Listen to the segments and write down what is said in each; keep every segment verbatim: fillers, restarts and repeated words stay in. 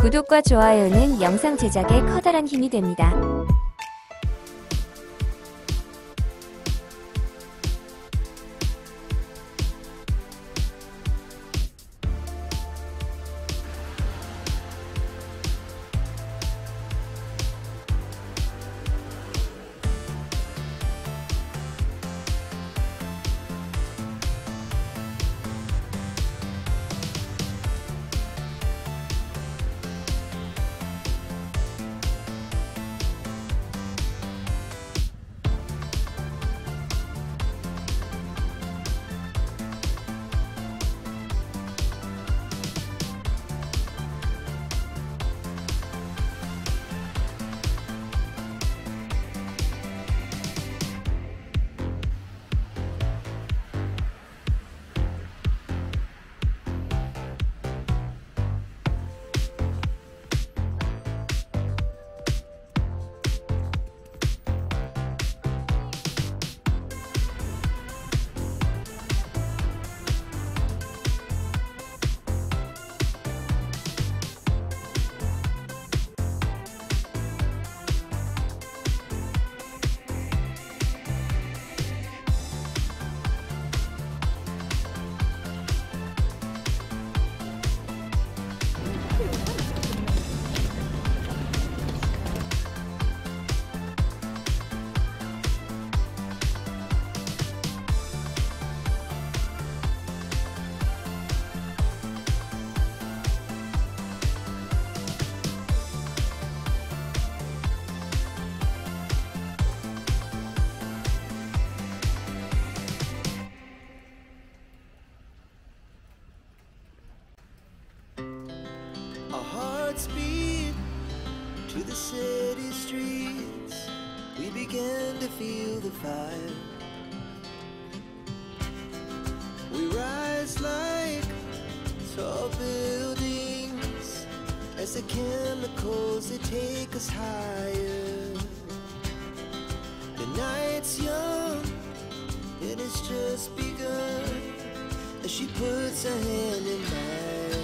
구독과 좋아요는 영상 제작에 커다란 힘이 됩니다. Our hearts beat to the city streets. We began to feel the fire. We rise like tall buildings as the chemicals, they take us higher. The night's young and it's just begun as she puts her hand in mine.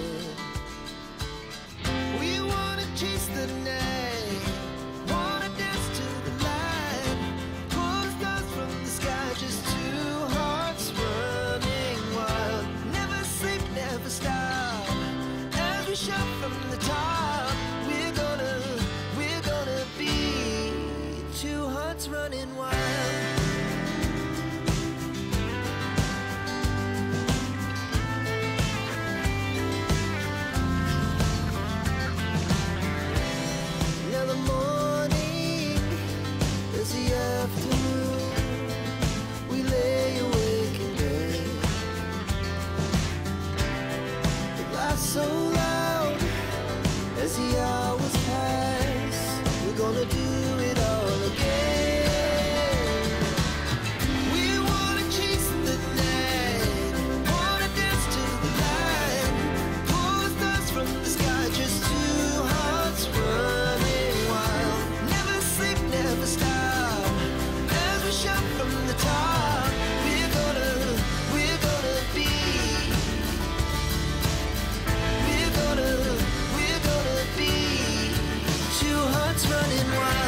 We wanna chase the night, wanna dance to the light, pull the stars from the sky, just two hearts running wild. Never sleep, never stop, as we shout from the top. We're gonna, we're gonna be two hearts running wild. So loud as the hours pass, we're gonna do it all again. We wanna chase the night, wanna dance to the light, pull the stars from the sky, just two hearts running wild. Never sleep, never stop, as we shout from the top. We're gonna, we're gonna be We're gonna be two hearts running wild.